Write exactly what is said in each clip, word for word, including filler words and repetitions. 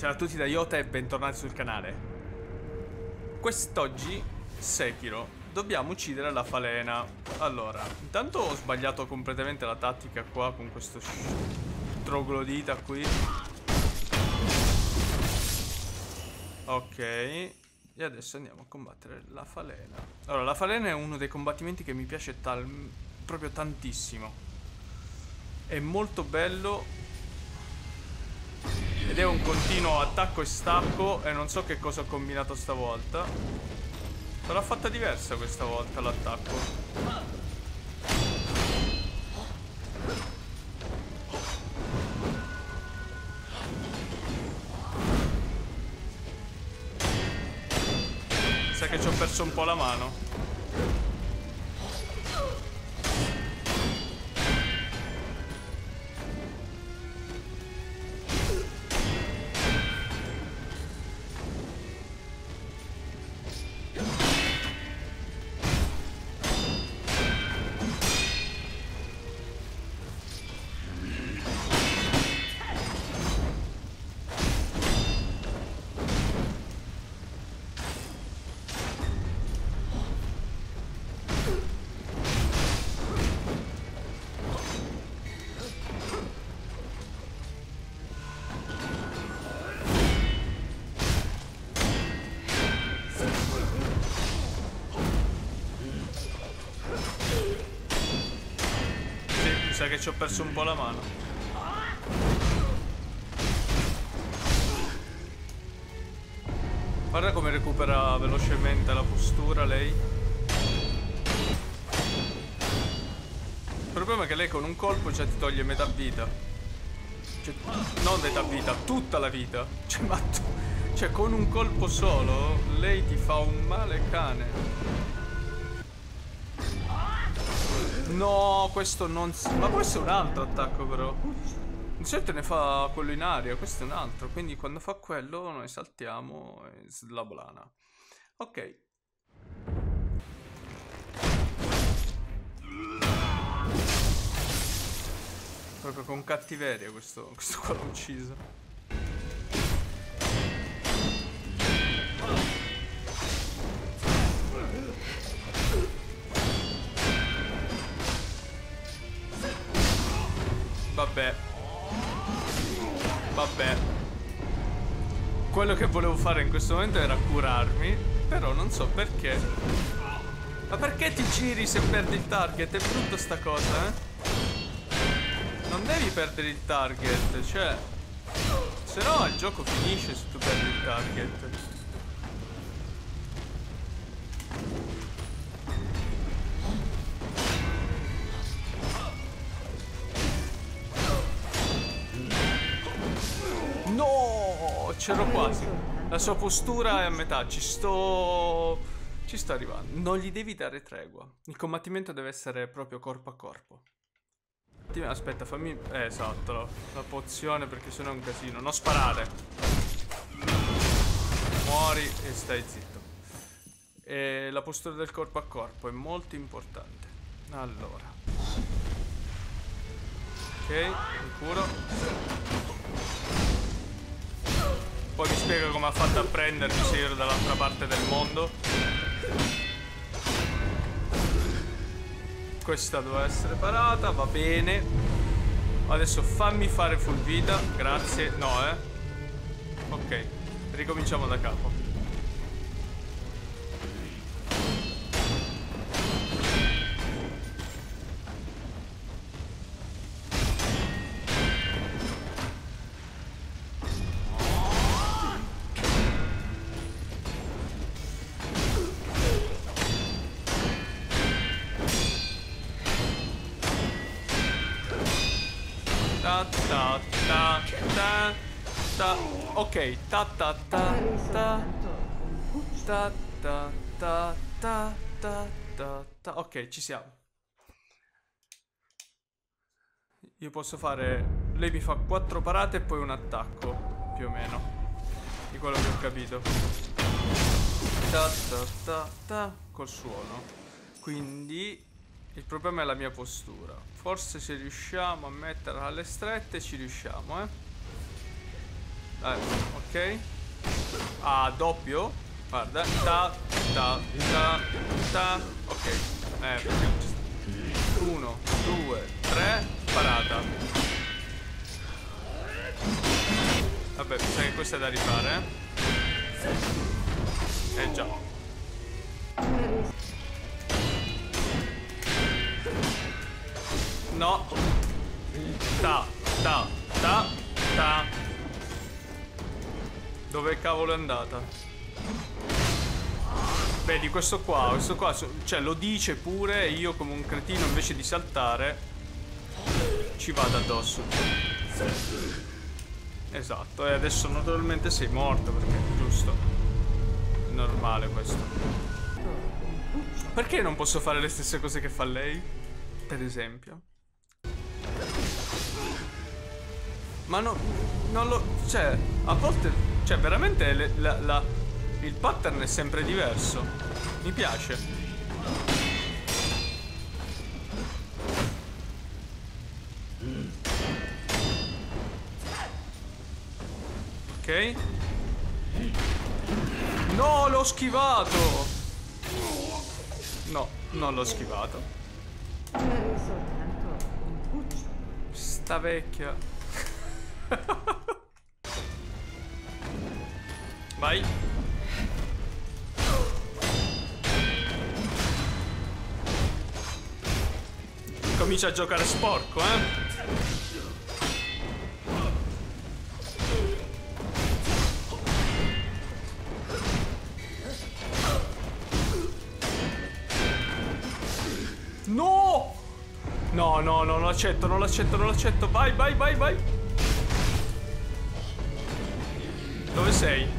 Ciao a tutti da Iota e bentornati sul canale. Quest'oggi, Sekiro, dobbiamo uccidere la falena. Allora, intanto ho sbagliato completamente la tattica qua con questo troglodita qui. Ok, e adesso andiamo a combattere la falena. Allora, la falena è uno dei combattimenti che mi piace tal proprio tantissimo. È molto bello. Ed è un continuo attacco e stacco. E non so che cosa ho combinato stavolta. L'ho fatta diversa questa volta l'attacco. Sa che ci ho perso un po' la mano. Sa che ci ho perso un po' la mano. Guarda come recupera velocemente la postura lei. Il problema è che lei con un colpo già ti toglie metà vita. Cioè, non metà vita, tutta la vita. Cioè, ma tu, cioè con un colpo solo lei ti fa un male cane. No, questo non si... Ma questo è un altro attacco però. Di solito ne fa quello in aria, questo è un altro. Quindi quando fa quello noi saltiamo e slablana. Ok. Proprio con cattiveria questo, questo qua l'ho ucciso. Vabbè. Vabbè. Quello che volevo fare in questo momento era curarmi. Però non so perché. Ma perché ti giri se perdi il target? È brutta sta cosa, eh? Non devi perdere il target. Cioè, se no il gioco finisce se tu perdi il target. No, c'ero quasi. La sua postura è a metà. Ci sto... Ci sto arrivando. Non gli devi dare tregua. Il combattimento deve essere proprio corpo a corpo. Aspetta, fammi... Eh, esatto, la, la pozione perché sennò è un casino. Non sparare. Muori e stai zitto. E la postura del corpo a corpo è molto importante. Allora. Ok, mi curo. Poi mi spiega come ha fatto a prendermi se io ero dall'altra parte del mondo. Questa doveva essere parata, va bene. Adesso fammi fare full vita. Grazie, no eh. Ok, ricominciamo da capo. Ta ta ta ta ta. Ok, ta ta ta ta ta ta ta ta ta ta ta. Ok, ci siamo. Io posso fare... Lei mi fa quattro parate e poi un attacco, più o meno, di quello che ho capito. Ta ta ta ta col suono. Quindi il problema è la mia postura. Forse se riusciamo a metterla alle strette ci riusciamo, eh. Eh, ok. Ok. Ah, doppio. Guarda. Ta, ta, ta, ta. Ok. Eh, uno, due, tre. Parata. Vabbè, mi sa che questa è da rifare. Eh già. No. Ta, ta, ta, ta. Dove cavolo è andata? Vedi, questo qua, questo qua, cioè lo dice pure e io come un cretino invece di saltare ci vado addosso. Esatto, e adesso naturalmente sei morto perché è giusto. È normale questo. Perché non posso fare le stesse cose che fa lei? Per esempio. Ma no, non lo... Cioè, a volte... Cioè, veramente le, la, la, il pattern è sempre diverso. Mi piace. Ok. No, l'ho schivato. No, non l'ho schivato. Sta vecchia. Vai. Comincia a giocare sporco, eh? No! No, no, no, non l'accetto, non l'accetto, non l'accetto. Vai, vai, vai, vai. Dove sei?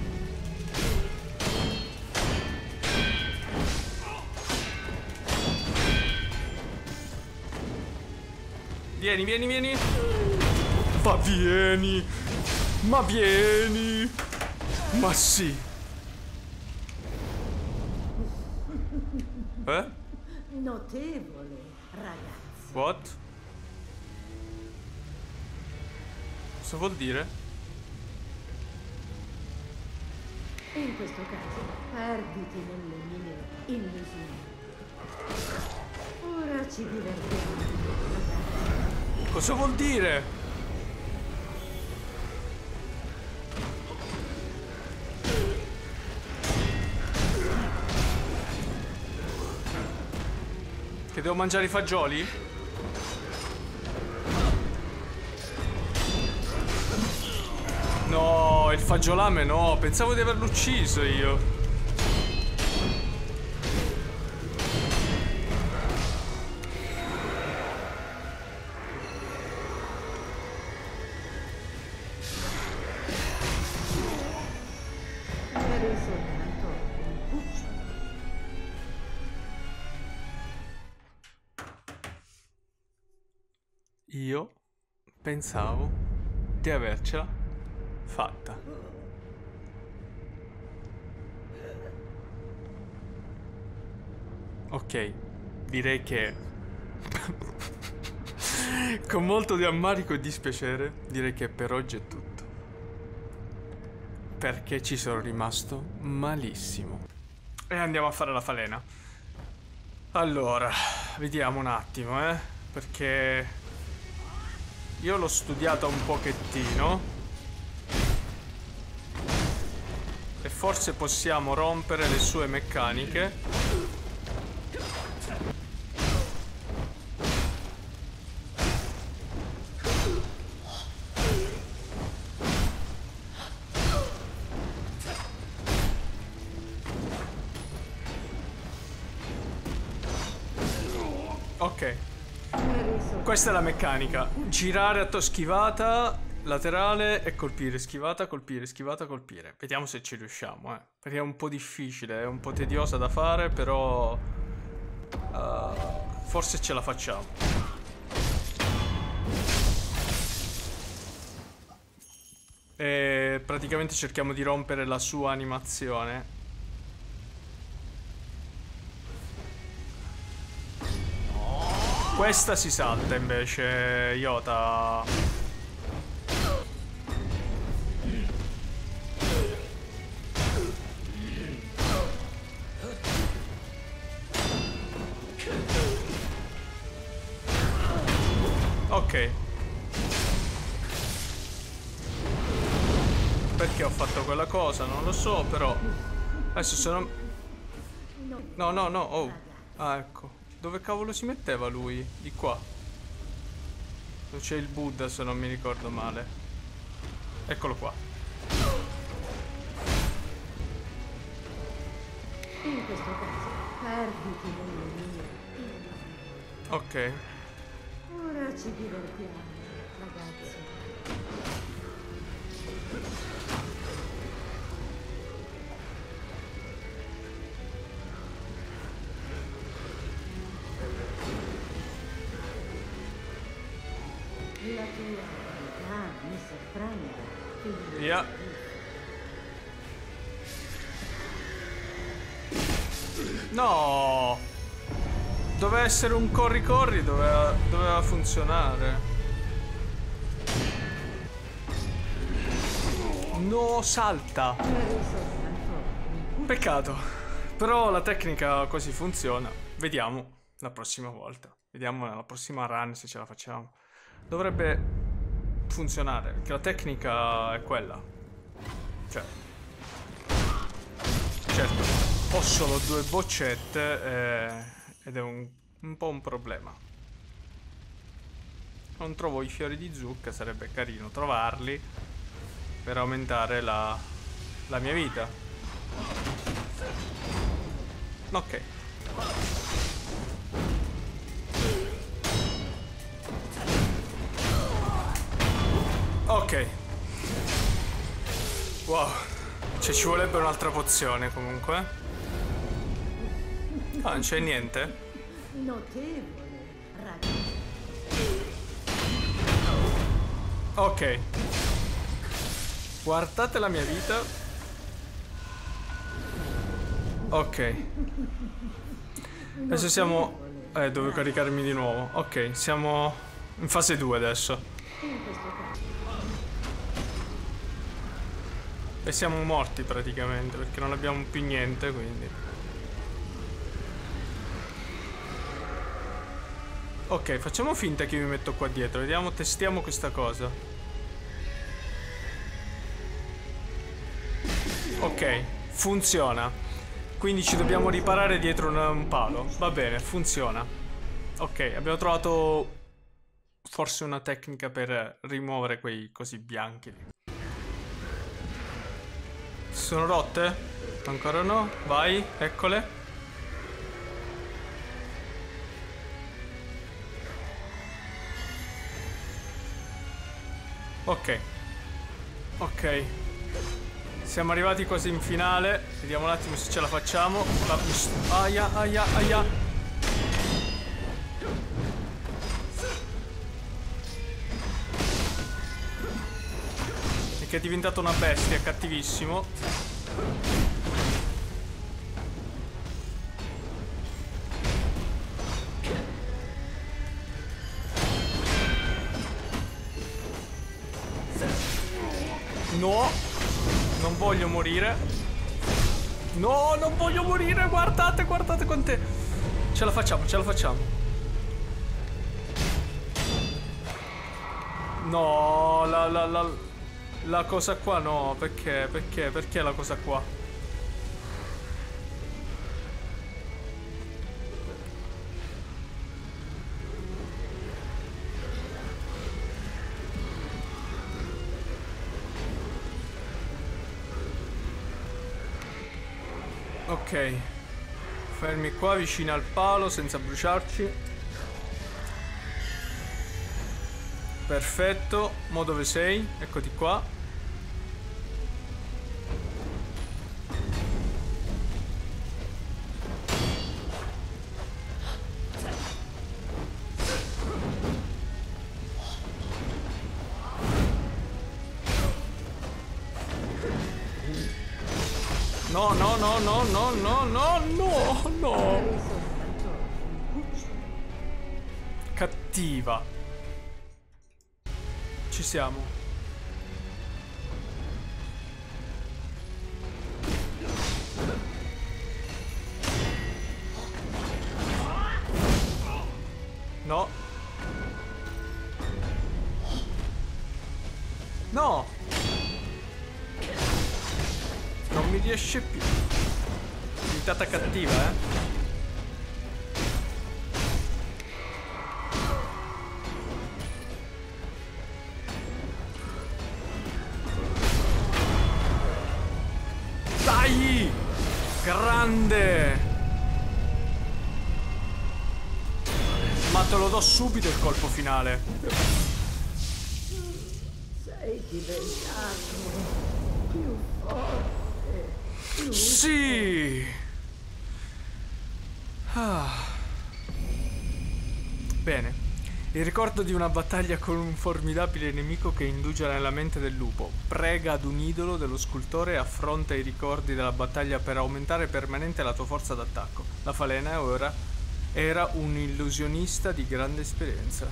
Vieni, vieni, vieni. Ma vieni. Ma vieni. Ma sì. Eh? Notevole, ragazzi. What? Cosa vuol dire? In questo caso, perditi nelle mie illusioni. Ora ci divertiamo. Cosa vuol dire? Che devo mangiare i fagioli? No, il fagiolame no, pensavo di averlo ucciso io. Io pensavo di avercela fatta. Ok, direi che con molto di ammarico e dispiacere direi che per oggi è tutto. Perché ci sono rimasto malissimo. E andiamo a fare la falena. Allora, vediamo un attimo, eh, perché io l'ho studiata un pochettino e forse possiamo rompere le sue meccaniche. Ok. Questa è la meccanica. Girare a to schivata, laterale e colpire. Schivata, colpire, schivata, colpire. Vediamo se ci riusciamo, eh. Perché è un po' difficile, è un po' tediosa da fare, però uh, forse ce la facciamo. E praticamente cerchiamo di rompere la sua animazione. Questa si salta invece, Iota. Ok. Perché ho fatto quella cosa? Non lo so, però. Adesso sono... No, no, no, oh. Ah, ecco. Dove cavolo si metteva lui? Di qua. Dove c'è il Buddha, se non mi ricordo male. Eccolo qua. In questo caso, perditi nelle mie illusioni. Ok. Ora ci divertiamo, ragazzi. La tua abilità mi sorprende, figlio. Via. No! Doveva essere un corri-corri, doveva, doveva funzionare. No, salta! Peccato. Però la tecnica così funziona. Vediamo la prossima volta. Vediamo nella prossima run se ce la facciamo. Dovrebbe funzionare, perché la tecnica è quella. Cioè... Certo, ho solo due boccette eh, ed è un, un po' un problema. Non trovo i fiori di zucca, sarebbe carino trovarli per aumentare la, la mia vita. Ok. Ok. Wow. Cioè ci vorrebbe un'altra pozione comunque. Ah, non c'è niente. Notevole, ragazzi. Ok. Guardate la mia vita. Ok. Adesso siamo... Eh, devo caricarmi di nuovo. Ok, siamo in fase due adesso. In questo caso, E siamo morti praticamente, perché non abbiamo più niente, quindi... Ok, facciamo finta che mi metto qua dietro. Vediamo, testiamo questa cosa. Ok, funziona. Quindi ci dobbiamo riparare dietro un, un palo. Va bene, funziona. Ok, abbiamo trovato forse una tecnica per rimuovere quei cosi bianchi. Sono rotte? Ancora no? Vai, eccole. Ok. Ok. Siamo arrivati quasi in finale. Vediamo un attimo se ce la facciamo. Aia, aia, aia. Che è diventato una bestia, cattivissimo. No, non voglio morire. No, non voglio morire. Guardate, guardate quante... Ce la facciamo, ce la facciamo. No, la la la... La cosa qua no, perché? Perché? Perché la cosa qua? Ok. Fermi qua vicino al palo senza bruciarci. Perfetto. Mo dove sei? Eccoti qua. No, no, no, no, no, no, no, no, no. Cattiva. Ci siamo. No. No! Non mi riesce più. Diventata cattiva, eh? Dai! Grande! Ma te lo do subito il colpo finale. Sei diventato più forte. Più Sì! Ah. Bene. Il ricordo di una battaglia con un formidabile nemico che indugia nella mente del lupo. Prega ad un idolo dello scultore e affronta i ricordi della battaglia per aumentare permanente la tua forza d'attacco. La falena ora era un illusionista di grande esperienza.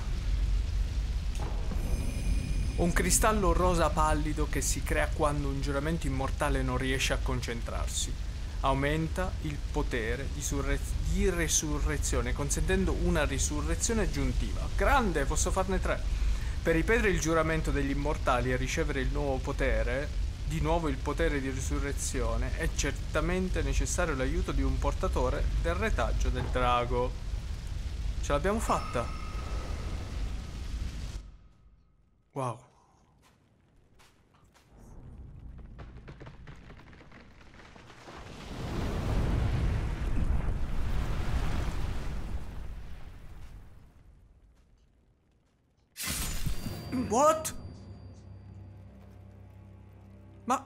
Un cristallo rosa pallido che si crea quando un giuramento immortale non riesce a concentrarsi. Aumenta il potere di, di resurrezione, consentendo una risurrezione aggiuntiva. Grande, posso farne tre. Per ripetere il giuramento degli immortali e ricevere il nuovo potere, di nuovo il potere di risurrezione, è certamente necessario l'aiuto di un portatore del retaggio del drago. Ce l'abbiamo fatta. Wow. What? Ma...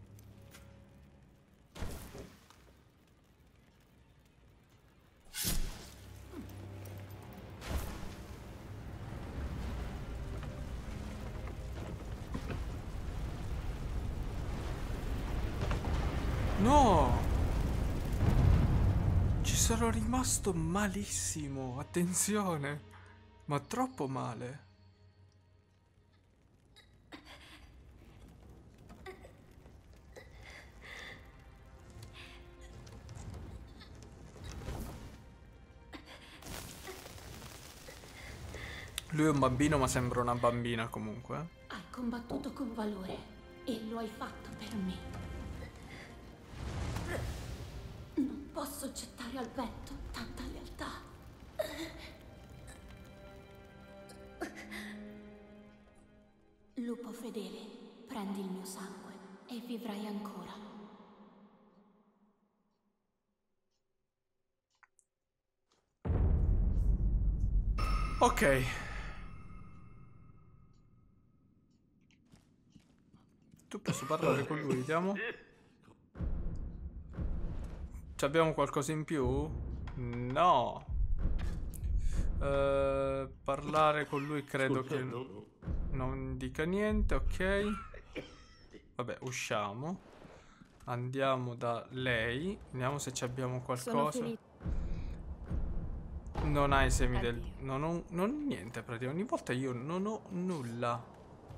No! Ci sono rimasto malissimo, attenzione, ma troppo male. Lui è un bambino, ma sembra una bambina comunque. Hai combattuto con valore e lo hai fatto per me. Non posso gettare al vento tanta lealtà. Lupo fedele, prendi il mio sangue e vivrai ancora. Ok. Tu posso parlare con lui, vediamo. Ci abbiamo qualcosa in più? No. Uh, parlare con lui credo che non dica niente, ok. Vabbè, usciamo. Andiamo da lei. Vediamo se ci abbiamo qualcosa. Non hai semi del... Non ho, non ho niente praticamente. Ogni volta io non ho nulla.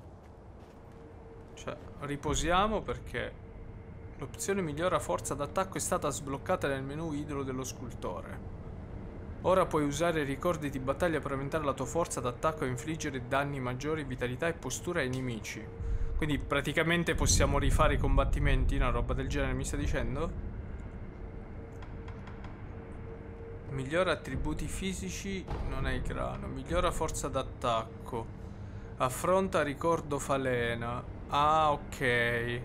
Cioè, riposiamo perché l'opzione migliora forza d'attacco è stata sbloccata nel menu idolo dello scultore. Ora puoi usare i ricordi di battaglia per aumentare la tua forza d'attacco e infliggere danni maggiori, vitalità e postura ai nemici. Quindi praticamente possiamo rifare i combattimenti, una roba del genere mi sta dicendo? Migliora attributi fisici, non hai grano. Migliora forza d'attacco. Affronta ricordo falena. Ah, ok.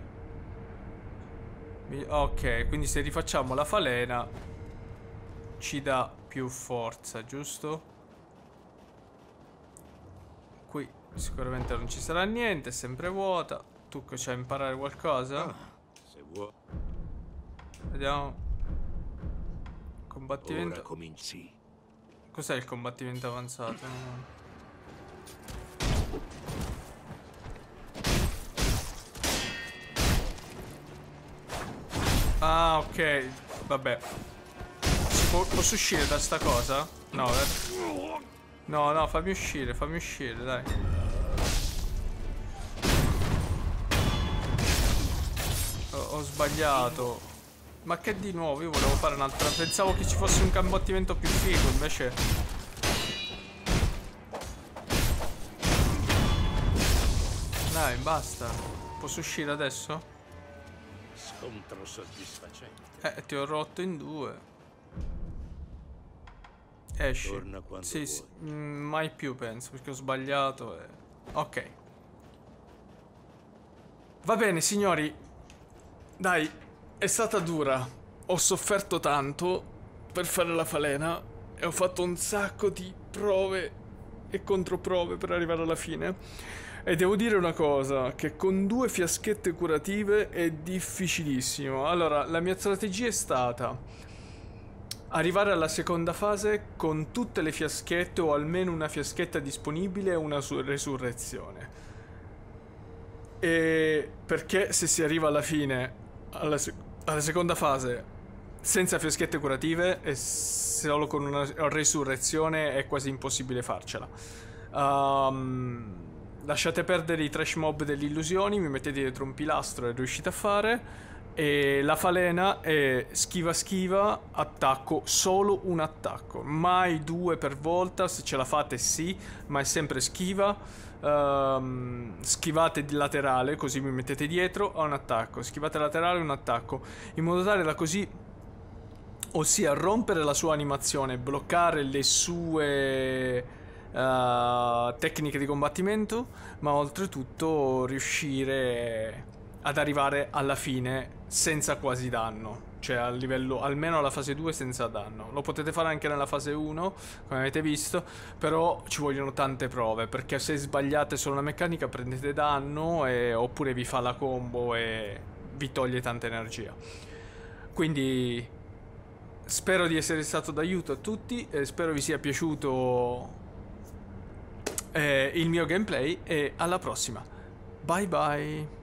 Ok, quindi se rifacciamo la falena ci dà più forza, giusto? Qui sicuramente non ci sarà niente, è sempre vuota. Tu che c'hai a imparare qualcosa? Ah, se vuoi. Vediamo. Combattimento. Ora cominci. Cos'è il combattimento avanzato? Ah, ok. Vabbè. Po posso uscire da sta cosa? No, eh. No, no, fammi uscire, fammi uscire, dai. Ho, ho sbagliato. Ma che di nuovo? Io volevo fare un'altra. Pensavo che ci fosse un combattimento più figo, invece. Dai. Dai, basta. Posso uscire adesso? Scontro soddisfacente. Eh, ti ho rotto in due. Esci. Torna quando Sì, vuoi. sì, mm, mai più penso, perché ho sbagliato e... Ok. Va bene, signori. Dai, è stata dura. Ho sofferto tanto per fare la falena e ho fatto un sacco di prove e controprove per arrivare alla fine. E devo dire una cosa, che con due fiaschette curative è difficilissimo. Allora, la mia strategia è stata arrivare alla seconda fase con tutte le fiaschette o almeno una fiaschetta disponibile e una su- resurrezione. E perché se si arriva alla fine, alla, sec- alla seconda fase, senza fiaschette curative e solo con una resurrezione è quasi impossibile farcela. Um, lasciate perdere i trash mob delle illusioni, mi mettete dietro un pilastro e riuscite a fare. E la falena è schiva schiva, attacco, solo un attacco, mai due per volta. Se ce la fate sì, ma è sempre schiva. Um, schivate di laterale, così mi mettete dietro a un attacco, schivate laterale un attacco, in modo tale da così, ossia rompere la sua animazione, bloccare le sue uh, tecniche di combattimento, ma oltretutto riuscire ad arrivare alla fine senza quasi danno, cioè a livello, almeno alla fase due senza danno. Lo potete fare anche nella fase uno, come avete visto, però ci vogliono tante prove, perché se sbagliate solo una meccanica prendete danno e, oppure vi fa la combo e vi toglie tanta energia. Quindi spero di essere stato d'aiuto a tutti e spero vi sia piaciuto eh, il mio gameplay e alla prossima. Bye bye.